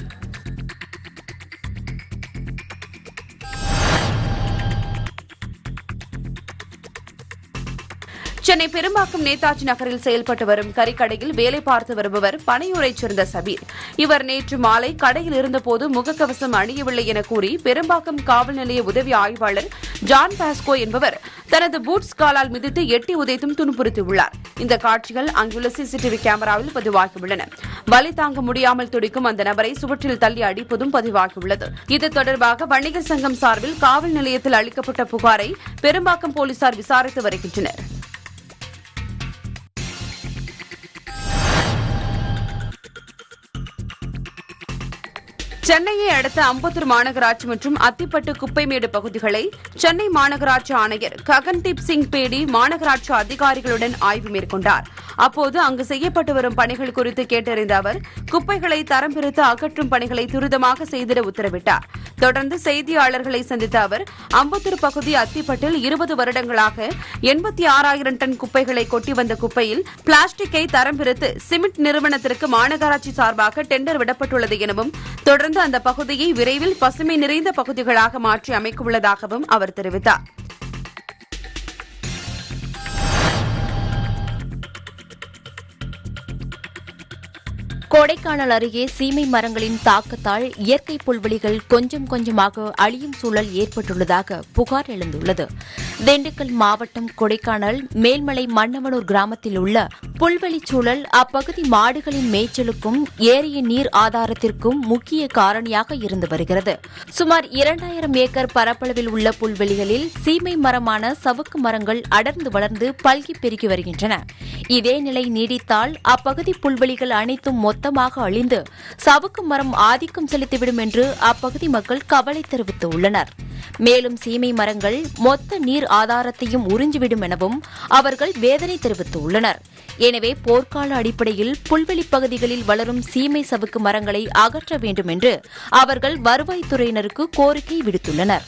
சென்னை பெரும்பாக்கம் நேதாஜி நகரில் செயல்பட்டு வரும் கறிக்கடையில் வேலை பார்த்து வருபவர் பனையூரைச் சேர்ந்த சபீர். இவர் நேற்று மாலை கடையில் இருந்தபோது முகக்கவசம் அணியவில்லை என கூறி பெரும்பாக்கம் காவல் நிலைய உதவி ஆய்வாளர் ஜான் பாஸ்கோ என்பவர் தனது பூட்ஸ் காலால் மிதித்து எட்டி உதைத்தும் துன்புறுத்தியுள்ளார். இந்த காட்சிகள் அங்குள்ள சிசிடிவி கேமராவில் பதிவாகியுள்ளன. வலி தாங்க முடியாமல் துடிக்கும் அந்த நபரை சுவற்றில் தள்ளி அடிப்பதும் பதிவாகியுள்ளது. இது தொடர்பாக வணிகர் சங்கம் சார்பில் காவல் நிலையத்தில் அளிக்கப்பட்ட புகாரை பெரும்பாக்கம் போலீசார் விசாரித்து வருகின்றனர். சென்னையை அடுத்த அம்பத்தூர் மாநகராட்சி மற்றும் அத்திப்பட்டு குப்பைமேடு பகுதிகளை சென்னை மாநகராட்சி ஆணையர் ககன்தீப் சிங் பேடி மாநகராட்சி அதிகாரிகளுடன் ஆய்வு மேற்கொண்டார். அப்போது அங்கு செய்யப்பட்டு வரும் பணிகள் குறித்து கேட்டறிந்த அவர் குப்பைகளை தரம் பிரித்து அகற்றும் பணிகளை துரிதமாக செய்திட உத்தரவிட்டார். தொடர்ந்து செய்தியாளர்களை சந்தித்த அவர் அம்பத்தூர் பகுதி அத்திப்பட்டில் இருபது வருடங்களாக எண்பத்தி ஆறாயிரம் டன் குப்பைகளை கொட்டி வந்த குப்பையில் பிளாஸ்டிக்கை தரம் பிரித்து சிமெண்ட் நிறுவனத்திற்கு மாநகராட்சி சார்பாக டெண்டர் விடப்பட்டுள்ளது எனவும் தொடர்ந்து அந்த பகுதியை விரைவில் பசுமை நிறைந்த பகுதிகளாக மாற்றி அமைக்க உள்ளதாகவும் அவர் தெரிவித்தார். கொடைக்கானல் அருகே சீமை மரங்களின் தாக்கத்தால் இயற்கை புல்வெளிகள் கொஞ்சம் கொஞ்சமாக அழியும் சூழல் ஏற்பட்டுள்ளதாக புகார் எழுந்துள்ளது. திண்டுக்கல் மாவட்டம் கொடைக்கானல் மேல்மலை மன்னவனூர் கிராமத்தில் உள்ள புல்வெளிச் சூழல் அப்பகுதி மாடுகளின் மேய்ச்சலுக்கும் ஏரியின் நீர் ஆதாரத்திற்கும் முக்கிய காரணியாக இருந்து வருகிறது. சுமார் இரண்டாயிரம் ஏக்கர் பரப்பளவில் உள்ள புல்வெளிகளில் சீமை மரமான சவுக்கு மரங்கள் அடர்ந்து வளர்ந்து பல்கி பெருகி வருகின்றன. இதே நிலை நீடித்தால் அப்பகுதி புல்வெளிகள் அனைத்தும் மொத்தமாக அழிந்து சவுக்கு மரம் ஆதிக்கம் செலுத்திவிடும் என்று அப்பகுதி மக்கள் கவலை தெரிவித்துள்ளனர். மேலும் சீமை மரங்கள் மொத்த நீர் ஆதாரத்தையும் உறிஞ்சிவிடும் எனவும் அவர்கள் வேதனை தெரிவித்துள்ளனர். எனவே போர்க்கால அடிப்படையில் புல்வெளி பகுதிகளில் வளரும் சீமை சவுக்கு மரங்களை அகற்ற வேண்டும் என்று அவர்கள் வருவாய்த்துறையினருக்கு கோரிக்கை விடுத்துள்ளனர்.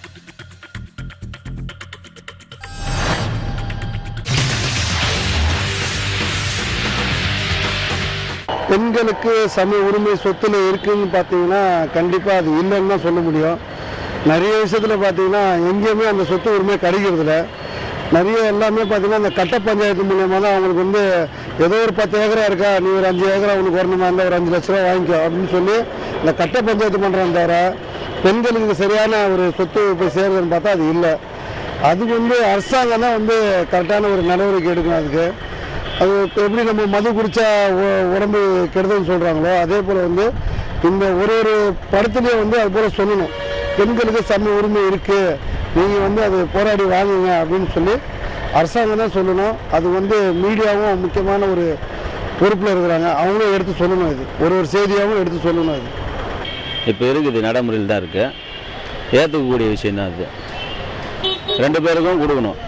பெண்களுக்கு சம உரிமை சொத்துல இருக்குன்னு பார்த்தீங்கன்னா கண்டிப்பாக அது இல்லைன்னு தான் சொல்ல முடியும். நிறைய விஷயத்தில் பார்த்தீங்கன்னா எங்கேயுமே அந்த சொத்து உரிமை கிடைக்கிறதில்ல. நிறைய எல்லாமே பார்த்தீங்கன்னா அந்த கட்ட பஞ்சாயத்து மூலியமாக தான் அவங்களுக்கு வந்து ஏதோ ஒரு பத்து ஏக்கரா இருக்கா, நீ ஒரு அஞ்சு ஏக்கரா அவனுக்கு வரணுமா இருந்தால் ஒரு அஞ்சு லட்ச ரூபா வாங்கிக்கோ அப்படின்னு சொல்லி இந்த கட்ட பஞ்சாயத்து பண்ணுறாங்க. தவிர பெண்களுக்கு சரியான ஒரு சொத்து போய் சேர்றதுன்னு பார்த்தா அது இல்லை. அது வந்து அரசாங்கம் தான் வந்து கரெக்டான ஒரு நடவடிக்கை எடுக்கணும். அதுக்கு அது எப்படி நம்ம மது குடித்தா உடம்பு கெடுதல்னு சொல்கிறாங்களோ அதே போல் வந்து இந்த ஒரு ஒரு படத்துலேயும் வந்து அது போல் சொல்லணும், பெண்களுக்கு சம உரிமை இருக்குது, நீங்கள் வந்து அது போராடி வாங்குங்க அப்படின்னு சொல்லி அரசாங்கம் தான் சொல்லணும். அது வந்து மீடியாவும் முக்கியமான ஒரு பொறுப்பில் இருக்கிறாங்க, அவங்களும் எடுத்து சொல்லணும். இது ஒரு ஒரு செய்தியாகவும் எடுத்து சொல்லணும். இது இப்போ இருக்குது, நடைமுறையில் தான் இருக்குது, ஏற்றுக்கக்கூடிய விஷயந்தான். அது ரெண்டு பேருக்கும் கொடுக்கணும்.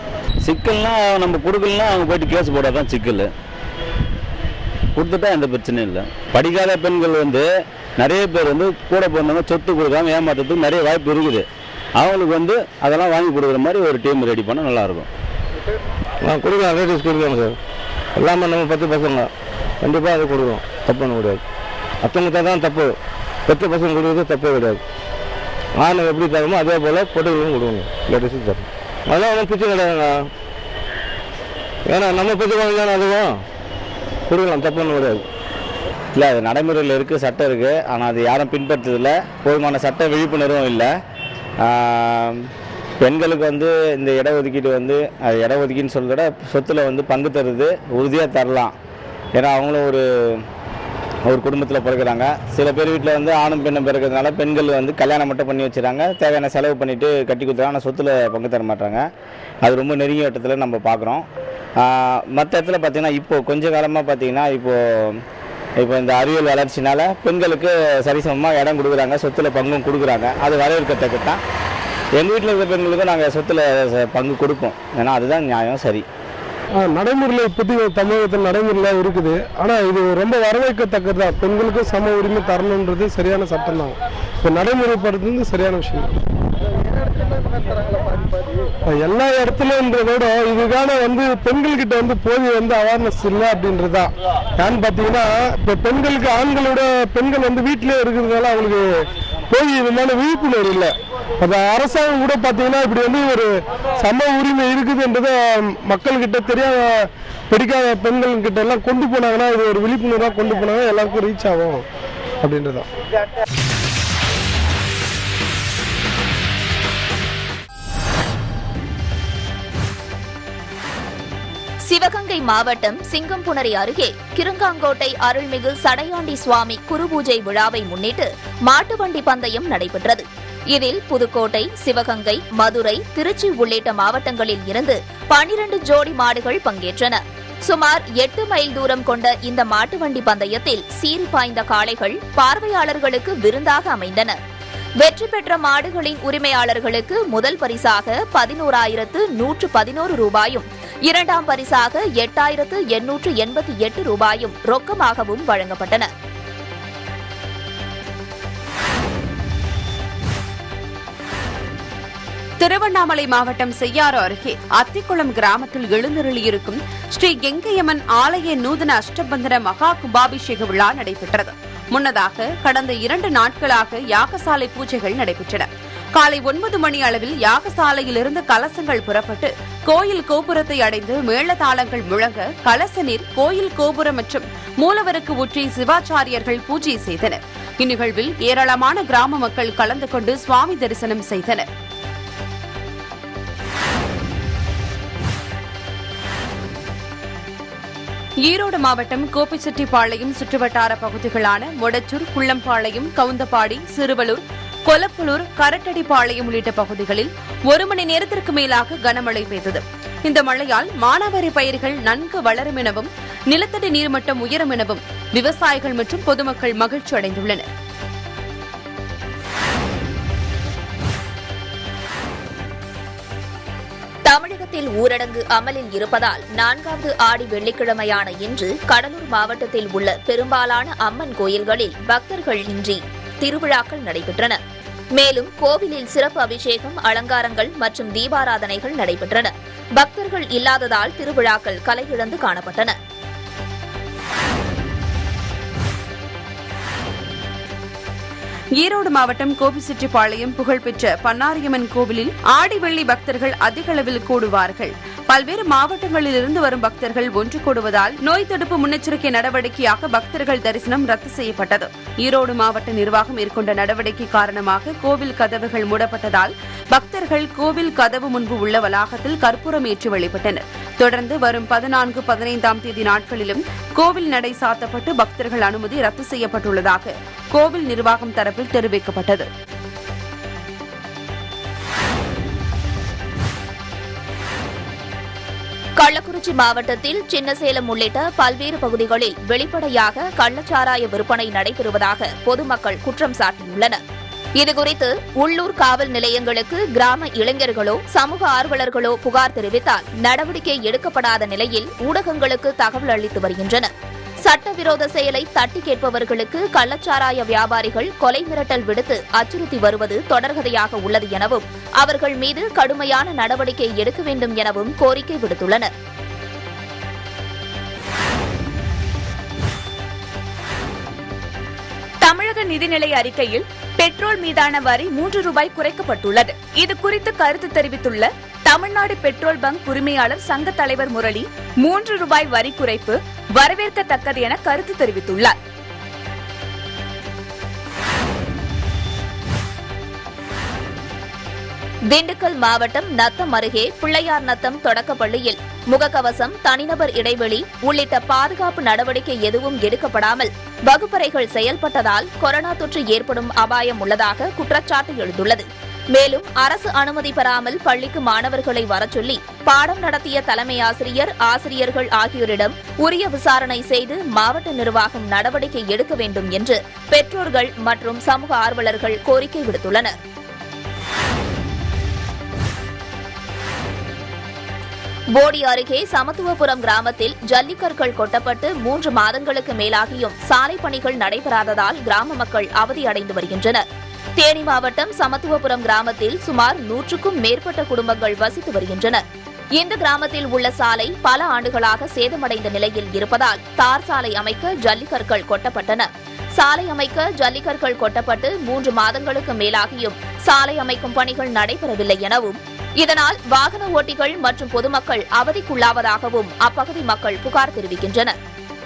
சிக்கல்னா நம்ம கொடுக்கலன்னா அவங்க போயிட்டு கேஸ் போடாதான் சிக்கல். கொடுத்துட்டா எந்த பிரச்சனையும் இல்லை. படிக்காத பெண்கள் வந்து நிறைய பேர் வந்து கூட பிறந்தவங்க சொத்து கொடுக்காம ஏமாற்றத்துக்கு நிறைய வாய்ப்பு இருக்குது. அவங்களுக்கு வந்து அதெல்லாம் வாங்கி கொடுக்குற மாதிரி ஒரு டீம் ரெடி பண்ணால் நல்லாயிருக்கும். நான் கொடுக்கலாம், லேடிஸ் கொடுக்கலாம் சார். எல்லாமே நம்ம பத்து பசங்க கண்டிப்பாக அது கொடுக்குறோம், தப்பு பண்ண முடியாது. மற்றவங்க தான் தப்பு, பத்து பசங்க கொடுக்குறது தப்பே கிடையாது. ஆணை எப்படி தரமோ அதே போல் பொட்டுகளும் கொடுக்கணும், லேடிஸும் தரும். அதெல்லாம் ஒன்றும் பிச்சை கிடையாதுங்க. ஏன்னா நம்ம பத்து குழந்தை அதுவும் கொடுக்கலாம், தப்பு பண்ண முடியாது. இல்லை, அது நடைமுறையில் இருக்குது, சட்டம் இருக்குது. ஆனால் அது யாரும் பின்பற்றதில்லை. போதுமான சட்ட விழிப்புணர்வும் இல்லை. பெண்களுக்கு வந்து இந்த இடஒதுக்கீடு வந்து அது இடஒதுக்கீடுன்னு சொல்கிறத சொத்தில் வந்து பங்கு தருது உறுதியாக தரலாம். ஏன்னா அவங்களும் ஒரு ஒரு குடும்பத்தில் பிறகுறாங்க. சில பேர் வீட்டில் வந்து ஆணும் பெண்ணும் பிறக்கிறதுனால பெண்கள் வந்து கல்யாணம் மட்டும் பண்ணி வச்சுறாங்க, தேவையான செலவு பண்ணிவிட்டு கட்டி கொடுத்துறாங்க, ஆனால் சொத்தில் பங்கு தர மாட்டாங்க. அது ரொம்ப நெருங்கிய வட்டத்தில் நம்ம பார்க்குறோம். மற்ற இடத்துல பார்த்திங்கன்னா இப்போது கொஞ்ச காலமாக பார்த்திங்கன்னா இப்போது இப்போ இந்த அறிவியல் வளர்ச்சினால பெண்களுக்கு சரிசமமாக இடம் கொடுக்குறாங்க, சொத்தில் பங்கும் கொடுக்குறாங்க. அது வரவேற்கத்தக்க தான். எங்கள் வீட்டில் இருக்கிற பெண்களுக்கும் நாங்கள் சொத்தில் பங்கு கொடுப்போம். ஏன்னா அதுதான் நியாயம், சரி. நடைமுறையில் இப்போதைக்கு தமிழகத்தில் நடைமுறையில் இருக்குது. ஆனால் இது ரொம்ப வரவேற்கத்தக்கது தான். பெண்களுக்கும் சம உரிமை தரணுன்றது சரியான சட்டம் தான். இப்போ நடைமுறைப்படுத்துறது சரியான விஷயம். எல்லா இடத்துலன்றதோட இதுக்கான வந்து பெண்கள்கிட்ட வந்து போதிய வந்து அவேர்னஸ் இல்லை அப்படின்றதா. ஏன்னு பார்த்தீங்கன்னா இப்போ பெண்களுக்கு ஆண்களோட பெண்கள் வந்து வீட்டிலே இருக்கிறதுனால அவங்களுக்கு போதிய விதமான விழிப்புணர்வு இல்லை. அது அரசாங்கம் கூட பார்த்தீங்கன்னா இப்படி வந்து ஒரு சம உரிமை இருக்குதுன்றதை மக்கள்கிட்ட தெரியாத பிடிக்காத பெண்கள் கிட்ட எல்லாம் கொண்டு போனாங்கன்னா இது ஒரு விழிப்புணர்வாக கொண்டு போனாங்கன்னா எல்லாருக்கும் ரீச் ஆகும் அப்படின்றதான். சிவகங்கை மாவட்டம் சிங்கம்புணரி அருகே கிருங்காங்கோட்டை அருள்மிகு சடையாண்டி சுவாமி குருபூஜை விழாவை முன்னிட்டு மாட்டுவண்டி பந்தயம் நடைபெற்றது. இதில் புதுக்கோட்டை, சிவகங்கை, மதுரை, திருச்சி உள்ளிட்ட மாவட்டங்களில் இருந்து பனிரண்டு ஜோடி மாடுகள் பங்கேற்றன. சுமார் எட்டு மைல் தூரம் கொண்ட இந்த மாட்டுவண்டி பந்தயத்தில் சீறி பாய்ந்த காளைகள் பார்வையாளர்களுக்கு விருந்தாக அமைந்தன. வெற்றி பெற்ற மாடுகளின் உரிமையாளர்களுக்கு முதல் பரிசாக பதினோராயிரத்து நூற்று பதினோரு ரூபாயும், இரண்டாம் பரிசாக எட்டாயிரத்து எண்ணூற்று எண்பத்தி எட்டு ரூபாயும் ரொக்கமாகவும் வழங்கப்பட்டன. திருவண்ணாமலை மாவட்டம் செய்யாறு அருகே அத்திக்குளம் கிராமத்தில் எழுந்தருளியிருக்கும் ஸ்ரீ கெங்கையம்மன் ஆலய நூதன அஷ்டபந்தன மகா கும்பாபிஷேக விழா நடைபெற்றது. முன்னதாக கடந்த இரண்டு நாட்களாக யாகசாலை பூஜைகள் நடைபெற்றன. காலை ஒன்பது மணி அளவில் யாகசாலையிலிருந்து கலசங்கள் புறப்பட்டு கோயில் கோபுரத்தை அடைந்து மேளதாளங்கள் முழங்க கலச நீர் கோயில் கோபுரம் மற்றும் மூலவருக்கு ஊற்றி சிவாச்சாரியர்கள் பூஜை செய்தனர். இந்நிகழ்வில் ஏராளமான கிராம மக்கள் கலந்து கொண்டு சுவாமி தரிசனம் செய்தனர். ஈரோடு மாவட்டம் கோபிச்செட்டிப்பாளையம் சுற்றுவட்டார பகுதிகளான மொடச்சூர், குள்ளம்பாளையம், கவுந்தப்பாடி, சிறுவலூர், கொலப்புலூர், கரட்டடிப்பாளையம் உள்ளிட்ட பகுதிகளில் ஒரு மணி நேரத்திற்கு மேலாக கனமழை பெய்தது. இந்த மழையால் மானாவாரி பயிர்கள் நன்கு வளரும் எனவும் நிலத்தடி நீர்மட்டம் உயரும் எனவும் விவசாயிகள் மற்றும் பொதுமக்கள் மகிழ்ச்சி அடைந்துள்ளனர். தமிழகத்தில் ஊரடங்கு அமலில் இருப்பதால் நான்காவது ஆடி வெள்ளிக்கிழமையான இன்று கடலூர் மாவட்டத்தில் உள்ள பெரும்பாலான அம்மன் கோயில்களில் பக்தர்கள் இன்றி திருவிழாக்கள் நடைபெற்றன. மேலும் கோவிலில் சிறப்பு அபிஷேகம், அலங்காரங்கள் மற்றும் தீபாராதனைகள் நடைபெற்றன. பக்தர்கள் இல்லாததால் திருவிழாக்கள் கலையிழந்து காணப்பட்டன. ஈரோடு மாவட்டம் கோபிச்செட்டிப்பாளையம் புகழ்பெற்ற பன்னாரியம்மன் கோவிலில் ஆடி வெள்ளி பக்தர்கள் அதிக அளவில் கூடுவார்கள். பல்வேறு மாவட்டங்களிலிருந்து வரும் பக்தர்கள் ஒன்று கூடுவதால் நோய் தடுப்பு முன்னெச்சரிக்கை நடவடிக்கையாக பக்தர்கள் தரிசனம் ரத்து செய்யப்பட்டது. ஈரோடு மாவட்ட நிர்வாகம் மேற்கொண்ட நடவடிக்கை காரணமாக கோவில் கதவுகள் மூடப்பட்டதால் பக்தர்கள் கோவில் கதவு முன்பு உள்ள வளாகத்தில் கற்பூரம் ஏற்றி வழிபட்டனர். தொடர்ந்து வரும் பதினான்கு பதினைந்தாம் தேதி நாட்களிலும் கோவில் நடை சாத்தப்பட்டு பக்தர்கள் அனுமதி ரத்து செய்யப்பட்டுள்ளதாக கோவில் நிர்வாகம் தரப்பில் தெரிவிக்கப்பட்டது. கள்ளக்குறிச்சி மாவட்டத்தில் சின்னசேலம் உள்ளிட்ட பல்வேறு பகுதிகளில் வெளிப்படையாக கள்ளச்சாராய விற்பனை நடைபெறுவதாக பொதுமக்கள் குற்றம் சாட்டியுள்ளனர். இதுகுறித்து உள்ளூர் காவல் நிலையங்களுக்கு கிராம இளைஞர்களோ சமூக ஆர்வலர்களோ புகார் தெரிவித்தால் நடவடிக்கை எடுக்கப்படாத நிலையில் ஊடகங்களுக்கு தகவல் அளித்து வருகின்றனர். சட்டவிரோத செயலை தட்டி கேட்பவர்களுக்கு கள்ளச்சாராய வியாபாரிகள் கொலை மிரட்டல் விடுத்து அச்சுறுத்தி வருவது தொடர்கதையாக உள்ளது எனவும் அவர்கள் மீது கடுமையான நடவடிக்கை எடுக்க வேண்டும் எனவும் கோரிக்கை விடுத்துள்ளனர். தமிழக நிதிநிலை அறிக்கையில் பெட்ரோல் மீதான வரி மூன்று ரூபாய் குறைக்கப்பட்டுள்ளது. இதுகுறித்து கருத்து தெரிவித்துள்ள தமிழ்நாடு பெட்ரோல் பங்க் உரிமையாளர் சங்க தலைவர் முரளி, மூன்று ரூபாய் வரி குறைப்பு வரவேற்கத்தக்கது என கருத்து தெரிவித்துள்ளார். திண்டுக்கல் மாவட்டம் நத்தம் அருகே பிள்ளையார் நத்தம் தொடக்கப்பள்ளியில் முகக்கவசம், தனிநபர் இடைவெளி உள்ளிட்ட பாதுகாப்பு நடவடிக்கை எதுவும் எடுக்கப்படாமல் வகுப்பறைகள் செயல்பட்டதால் கொரோனா தொற்று ஏற்படும் அபாயம் உள்ளதாக குற்றச்சாட்டு எழுந்துள்ளது. மேலும் அரசு அனுமதி பெறாமல் பள்ளிக்கு மாணவர்களை வரச்சொல்லி பாடம் நடத்திய தலைமை ஆசிரியர், ஆசிரியர்கள் ஆகியோரிடம் உரிய விசாரணை செய்து மாவட்ட நிர்வாகம் நடவடிக்கை எடுக்க வேண்டும் என்று பெற்றோர்கள் மற்றும் சமூக ஆர்வலர்கள் கோரிக்கை விடுத்துள்ளனர். போடி அருகே சமத்துவபுரம் கிராமத்தில் ஜல்லிக்கற்கள் கொட்டப்பட்டு மூன்று மாதங்களுக்கு மேலாகியும் சாலை பணிகள் நடைபெறாததால் கிராம மக்கள் அவதியடைந்து வருகின்றனர். தேனி மாவட்டம் சமத்துவபுரம் கிராமத்தில் சுமார் நூற்றுக்கும் மேற்பட்ட குடும்பங்கள் வசித்து வருகின்றனர். இந்த கிராமத்தில் உள்ள சாலை பல ஆண்டுகளாக சேதமடைந்த நிலையில் இருப்பதால் தார் சாலை அமைக்க ஜல்லிக்கற்கள் கொட்டப்பட்டன. சாலை அமைக்க ஜல்லிக்கற்கள் கொட்டப்பட்டு மூன்று மாதங்களுக்கு மேலாகியும் சாலை அமைக்கும் பணிகள் நடைபெறவில்லை எனவும் இதனால் வாகன ஓட்டிகள் மற்றும் பொதுமக்கள் அவதிக்குள்ளாவதாகவும் அப்பகுதி மக்கள் புகார் தெரிவிக்கின்றனர்.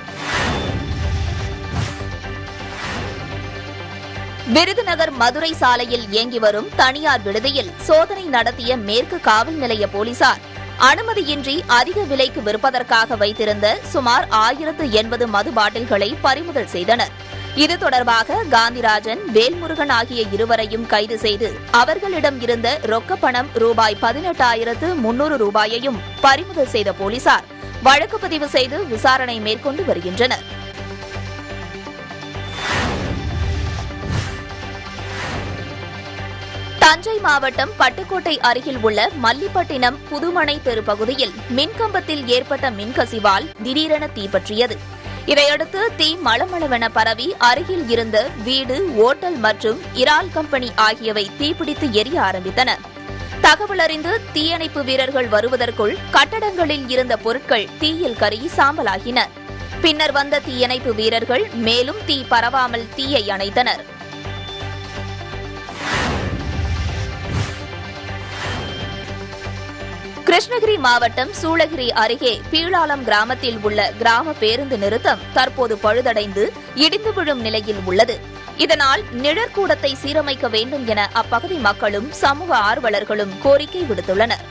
விருதுநகர் மதுரை சாலையில் இயங்கி வரும் தனியார் விடுதியில் சோதனை நடத்திய மேற்கு காவல் நிலைய போலீசார் அனுமதியின்றி அதிக விலைக்கு விற்பதற்காக வைத்திருந்த சுமார் ஆயிரத்து எண்பது மது பாட்டில்களை பறிமுதல் செய்தனர். இது தொடர்பாக காந்திராஜன், வேல்முருகன் ஆகிய இருவரையும் கைது செய்து அவர்களிடம் இருந்த ரொக்கப்பணம் ரூபாய் பதினெட்டாயிரத்து முன்னூறு ரூபாயையும் பறிமுதல் செய்த போலீசார் வழக்கு பதிவு செய்து விசாரணை மேற்கொண்டு வருகின்றனர். தஞ்சை மாவட்டம் பட்டுக்கோட்டை அருகில் உள்ள மல்லிப்பட்டினம் புதுமனை தெரு பகுதியில் மின்கம்பத்தில் ஏற்பட்ட மின்கசிவால் திடீரென தீப்பற்றியது. இதையடுத்து தீ மளமளவென பரவி அருகில் இருந்த வீடு, ஓட்டல் மற்றும் இறால் கம்பெனி ஆகியவை தீப்பிடித்து எரிய ஆரம்பித்தன. தகவலறிந்து தீயணைப்பு வீரர்கள் வருவதற்குள் கட்டடங்களில் இருந்த பொருட்கள் தீயில் கருகி சாம்பலாகின. பின்னர் வந்த தீயணைப்பு வீரர்கள் மேலும் தீ பரவாமல் தீயை அணைத்தனர். கிருஷ்ணகிரி மாவட்டம் சூளகிரி அருகே பீளாலம் கிராமத்தில் உள்ள கிராம பேருந்து நிறுத்தம் தற்போது பழுதடைந்து இடிந்து விழும் நிலையில் உள்ளது. இதனால் நிழற்கூடத்தை சீரமைக்க வேண்டும் என அப்பகுதி மக்களும் சமூக ஆர்வலர்களும் கோரிக்கை விடுத்துள்ளனர்.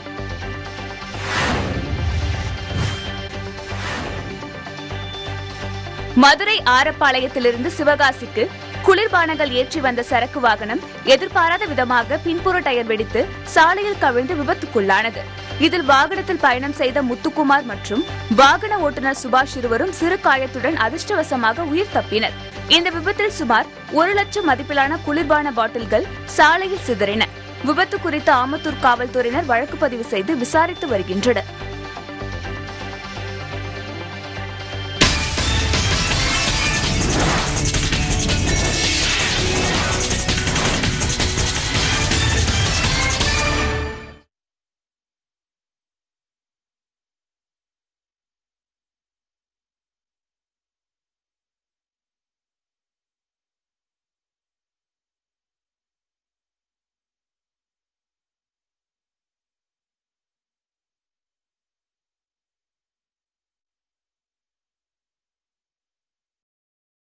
மதுரை ஆரப்பாளையத்திலிருந்து சிவகாசிக்கு குளிர்பானங்கள் ஏற்றி வந்த சரக்கு வாகனம் எதிர்பாராத விதமாக பின்புற டயர் வெடித்து சாலையில் கவிழ்ந்து விபத்துக்குள்ளானது. இதில் வாகனத்தில் பயணம் செய்த முத்துக்குமார் மற்றும் வாகன ஓட்டுநர் சுபாஷ் இருவரும் சிறு காயத்துடன் அதிர்ஷ்டவசமாக உயிர் தப்பினர். இந்த விபத்தில் சுமார் ஒரு லட்சம் மதிப்பிலான குளிர்பான பாட்டில்கள் சாலையில் சிதறின. விபத்து குறித்து ஆமத்தூர் காவல்துறையினர் வழக்கு பதிவு செய்து விசாரித்து வருகின்றனர்.